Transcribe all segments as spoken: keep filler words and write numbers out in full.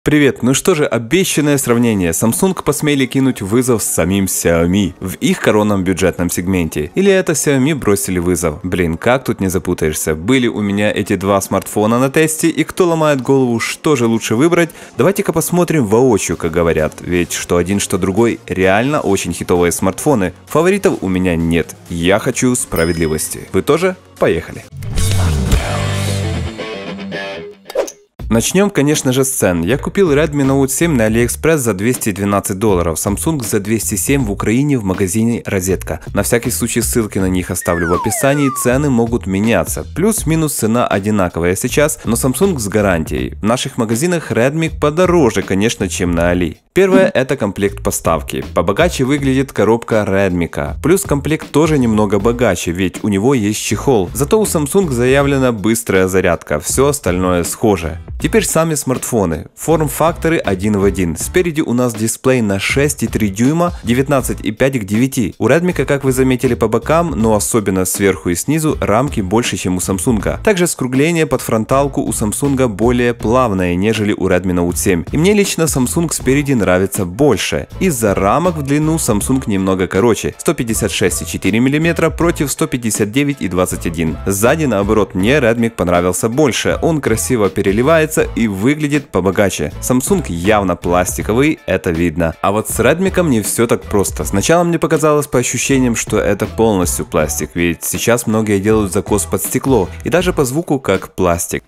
Привет, ну что же, обещанное сравнение. Samsung посмели кинуть вызов самим Xiaomi в их коронном бюджетном сегменте. Или это Xiaomi бросили вызов? Блин, как тут не запутаешься. Были у меня эти два смартфона на тесте, и кто ломает голову, что же лучше выбрать, давайте-ка посмотрим воочию, как говорят. Ведь что один, что другой реально очень хитовые смартфоны. Фаворитов у меня нет. Я хочу справедливости. Вы тоже? Поехали. Начнем, конечно же, с цен. Я купил Redmi Note семь на AliExpress за двести двенадцать долларов, Samsung за двести семь в Украине в магазине Розетка. На всякий случай ссылки на них оставлю в описании, цены могут меняться. Плюс-минус цена одинаковая сейчас, но Samsung с гарантией. В наших магазинах Redmi подороже, конечно, чем на Али. Первое – это комплект поставки. Побогаче выглядит коробка Redmi. Плюс комплект тоже немного богаче, ведь у него есть чехол. Зато у Samsung заявлена быстрая зарядка, все остальное схоже. Теперь сами смартфоны. Форм-факторы один в один. Спереди у нас дисплей на шесть и три дюйма, девятнадцать и пять к девяти. У Redmi, как вы заметили по бокам, но особенно сверху и снизу, рамки больше, чем у Samsung. Также скругление под фронталку у Samsung более плавное, нежели у Redmi Note семь. И мне лично Samsung спереди нравится больше. Из-за рамок в длину Samsung немного короче. сто пятьдесят шесть и четыре миллиметра против сто пятьдесят девять и двадцать один. Сзади, наоборот, мне Redmi понравился больше. Он красиво переливается и выглядит побогаче. Samsung явно пластиковый, это видно. А вот с Redmi не все так просто. Сначала мне показалось по ощущениям, что это полностью пластик, ведь сейчас многие делают закос под стекло, и даже по звуку как пластик.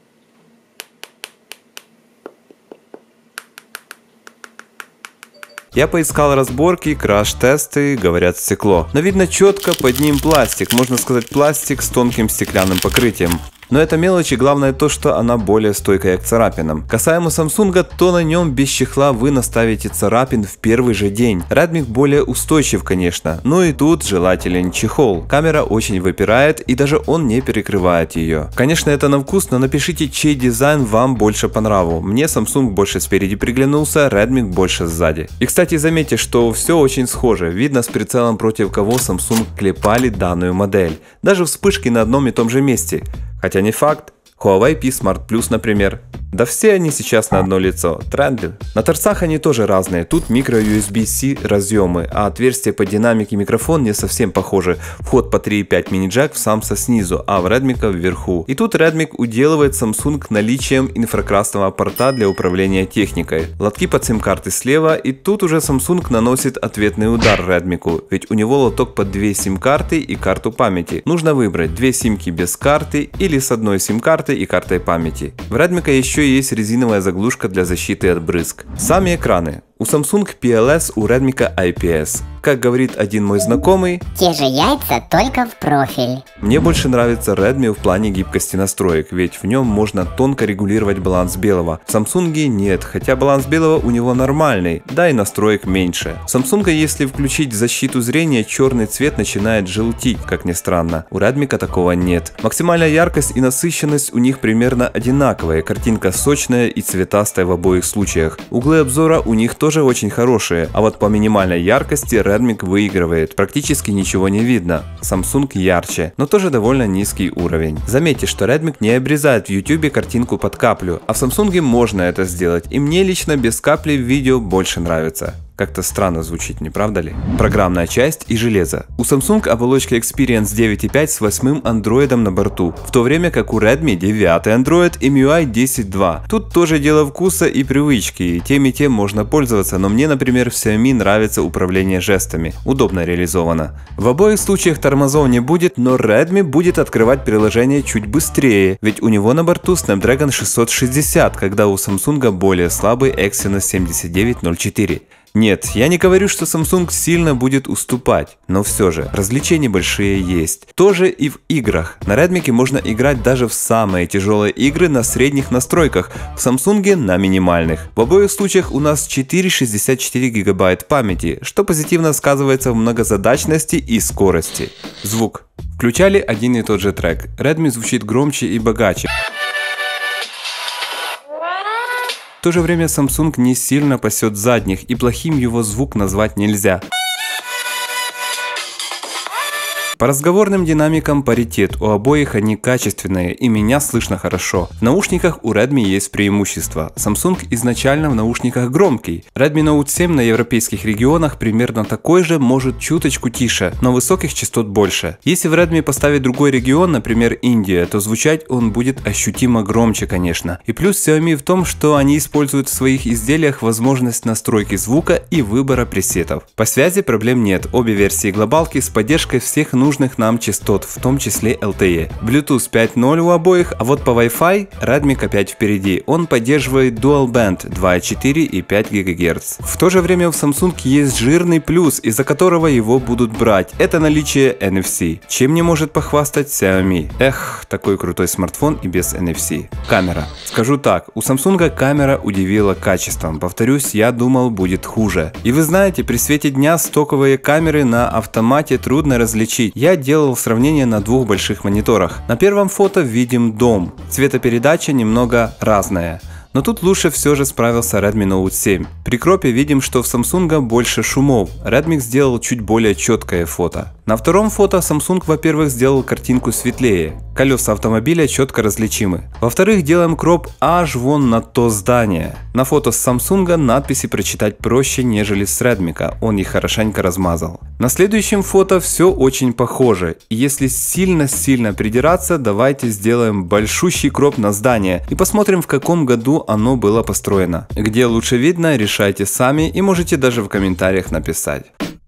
Я поискал разборки, краш-тесты, говорят стекло. Но видно четко, под ним пластик, можно сказать пластик с тонким стеклянным покрытием. Но это мелочи, главное то, что она более стойкая к царапинам. Касаемо Samsung, то на нем без чехла вы наставите царапин в первый же день. Redmi более устойчив, конечно, но и тут желателен чехол. Камера очень выпирает, и даже он не перекрывает ее. Конечно, это на вкус, но напишите, чей дизайн вам больше по нраву. Мне Samsung больше спереди приглянулся, Redmi больше сзади. И кстати, заметьте, что все очень схоже. Видно с прицелом, против кого Samsung клепали данную модель. Даже вспышки на одном и том же месте. Хотя не факт. Huawei P Smart Plus, например. Да все они сейчас на одно лицо. Тренды. На торцах они тоже разные. Тут микро ю эс би-C разъемы, а отверстие под динамик и микрофон не совсем похожи. Вход по три и пять мини-джек в самса снизу, а в Redmi вверху. И тут Redmi уделывает Samsung наличием инфракрасного порта для управления техникой. Лотки под сим-карты слева, и тут уже Samsung наносит ответный удар Redmi, ведь у него лоток под две сим-карты и карту памяти. Нужно выбрать две симки без карты или с одной сим-картой и картой памяти. В Redmi еще есть резиновая заглушка для защиты от брызг. Сами экраны. У Samsung пи эл эс, у Redmi ай пи эс. Как говорит один мой знакомый, те же яйца, только в профиль. Мне больше нравится Redmi в плане гибкости настроек, ведь в нем можно тонко регулировать баланс белого. В Samsung нет, хотя баланс белого у него нормальный, да и настроек меньше. В Samsung, если включить защиту зрения, черный цвет начинает желтить, как ни странно. У Redmi такого нет. Максимальная яркость и насыщенность у них примерно одинаковые, картинка сочная и цветастая в обоих случаях. Углы обзора у них тоже очень хорошие, а вот по минимальной яркости Redmi выигрывает, практически ничего не видно. Samsung ярче, но тоже довольно низкий уровень. Заметьте, что Redmi не обрезает в YouTube картинку под каплю, а в Samsung можно это сделать, и мне лично без капли в видео больше нравится. Как-то странно звучит, не правда ли? Программная часть и железо. У Samsung оболочка Experience девять и пять с восьмым андроидом на борту, в то время как у Redmi девятый Android эм ю ай десять точка два. Тут тоже дело вкуса и привычки, и тем и тем можно пользоваться, но мне, например, в Xiaomi нравится управление жестами, удобно реализовано. В обоих случаях тормозов не будет, но Redmi будет открывать приложение чуть быстрее, ведь у него на борту Snapdragon шестьсот шестьдесят, когда у Samsung более слабый Exynos семьдесят девять ноль четыре. Нет, я не говорю, что Samsung сильно будет уступать, но все же, различия небольшие есть. Тоже и в играх. На Redmi можно играть даже в самые тяжелые игры на средних настройках, в Samsung на минимальных. В обоих случаях у нас четыреста шестьдесят четыре гигабайта памяти, что позитивно сказывается в многозадачности и скорости. Звук. Включали один и тот же трек. Redmi звучит громче и богаче. В то же время Samsung не сильно пасет задних, и плохим его звук назвать нельзя. По разговорным динамикам паритет, у обоих они качественные и меня слышно хорошо. В наушниках у Redmi есть преимущество. Samsung изначально в наушниках громкий. Redmi Note семь на европейских регионах примерно такой же, может чуточку тише, но высоких частот больше. Если в Redmi поставить другой регион, например Индия, то звучать он будет ощутимо громче, конечно. И плюс Xiaomi в том, что они используют в своих изделиях возможность настройки звука и выбора пресетов. По связи проблем нет, обе версии глобалки с поддержкой всех нужных нам частот, в том числе эл ти и. Bluetooth пять ноль у обоих, а вот по Wi-Fi Redmi опять впереди, он поддерживает Dual Band два и четыре и пять гигагерц. В то же время у Samsung есть жирный плюс, из-за которого его будут брать, это наличие эн эф си. Чем не может похвастать Xiaomi? Эх, такой крутой смартфон и без эн эф си. Камера. Скажу так, у Samsung камера удивила качеством, повторюсь, я думал будет хуже. И вы знаете, при свете дня стоковые камеры на автомате трудно различить. Я делал сравнение на двух больших мониторах. На первом фото видим дом, цветопередача немного разная. Но тут лучше все же справился Redmi Note семь. При кропе видим, что в Samsung больше шумов. Redmi сделал чуть более четкое фото. На втором фото Samsung, во-первых, сделал картинку светлее. Колеса автомобиля четко различимы. Во-вторых, делаем кроп аж вон на то здание. На фото с Samsung надписи прочитать проще, нежели с Redmi. Он их хорошенько размазал. На следующем фото все очень похоже. И если сильно-сильно придираться, давайте сделаем большущий кроп на здание и посмотрим, в каком году оно было построено. Где лучше видно, решайте сами и можете даже в комментариях написать.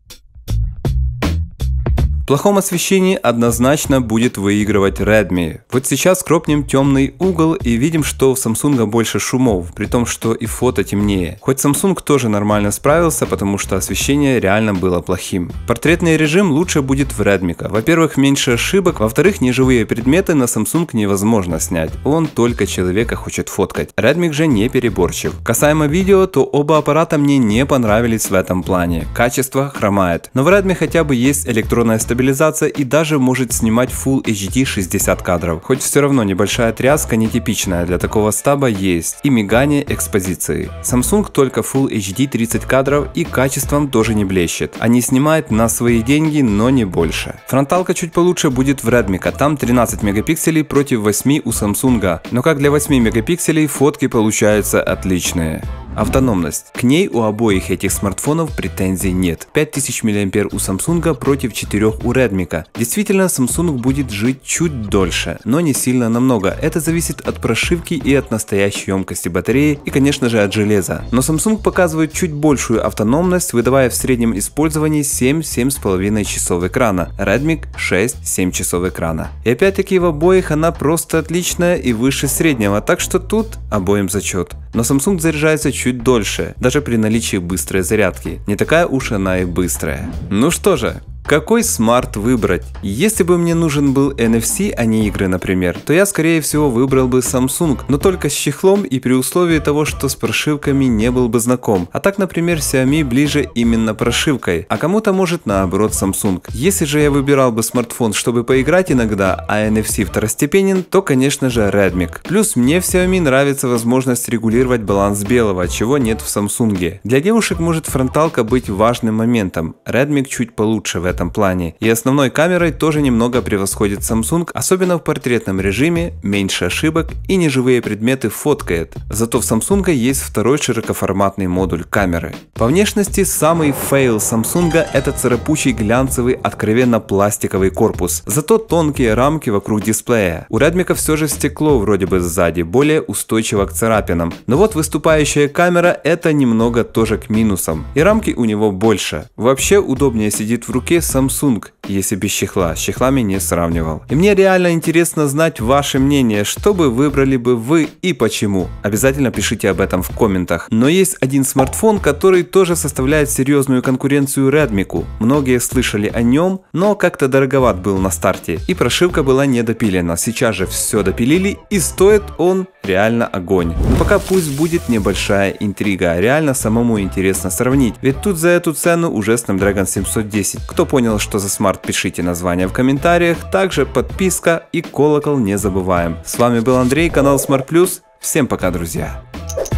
В плохом освещении однозначно будет выигрывать Redmi. Вот сейчас кропнем темный угол и видим, что в Samsung больше шумов, при том, что и фото темнее. Хоть Samsung тоже нормально справился, потому что освещение реально было плохим. Портретный режим лучше будет в Redmi. Во-первых, меньше ошибок, во-вторых, неживые предметы на Samsung невозможно снять, он только человека хочет фоткать. Redmi же не переборчив. Касаемо видео, то оба аппарата мне не понравились в этом плане. Качество хромает. Но в Redmi хотя бы есть электронная стабилизация. Стабилизация и даже может снимать Full эйч ди шестьдесят кадров. Хоть все равно небольшая тряска, нетипичная для такого стаба, есть. И мигание экспозиции. Samsung только Full эйч ди тридцать кадров и качеством тоже не блещет. Они снимают на свои деньги, но не больше. Фронталка чуть получше будет в Redmi, там тринадцать мегапикселей против восьми у Samsung. Но как для восьми мегапикселей фотки получаются отличные. Автономность. К ней у обоих этих смартфонов претензий нет. пять тысяч миллиампер у Samsung против четырёх у Redmi. Действительно, Samsung будет жить чуть дольше, но не сильно намного. Это зависит от прошивки и от настоящей емкости батареи и, конечно же, от железа. Но Samsung показывает чуть большую автономность, выдавая в среднем использовании семь — семь с половиной часов экрана. Redmi шесть — семь часов экрана. И опять-таки в обоих она просто отличная и выше среднего, так что тут обоим зачет. Но Samsung заряжается чуть дольше, даже при наличии быстрой зарядки. Не такая уж она и быстрая. Ну что же, какой смарт выбрать? Если бы мне нужен был эн эф си, а не игры, например, то я скорее всего выбрал бы Samsung, но только с чехлом и при условии того, что с прошивками не был бы знаком. А так, например, Xiaomi ближе именно прошивкой, а кому-то может наоборот Samsung. Если же я выбирал бы смартфон, чтобы поиграть иногда, а эн эф си второстепенен, то конечно же Redmi. Плюс мне в Xiaomi нравится возможность регулировать баланс белого, чего нет в Samsung. Для девушек может фронталка быть важным моментом, Redmi чуть получше в этом этом плане. И основной камерой тоже немного превосходит Samsung, особенно в портретном режиме, меньше ошибок и неживые предметы фоткает. Зато в Samsung есть второй широкоформатный модуль камеры. По внешности самый фейл Samsung это царапучий глянцевый откровенно пластиковый корпус, зато тонкие рамки вокруг дисплея. У Redmi все же стекло вроде бы сзади, более устойчиво к царапинам. Но вот выступающая камера это немного тоже к минусам. И рамки у него больше. Вообще удобнее сидит в руке Samsung, если без чехла, с чехлами не сравнивал. И мне реально интересно знать ваше мнение, что бы выбрали бы вы и почему. Обязательно пишите об этом в комментах. Но есть один смартфон, который тоже составляет серьезную конкуренцию Redmi. Многие слышали о нем, но как-то дороговат был на старте и прошивка была недопилена. Сейчас же все допилили и стоит он реально огонь. Но пока пусть будет небольшая интрига, реально самому интересно сравнить, ведь тут за эту цену уже Snapdragon семьсот десять. Кто понял, что за смарт, пишите название в комментариях, также подписка и колокол не забываем. С вами был Андрей, канал Smart Plus, всем пока, друзья.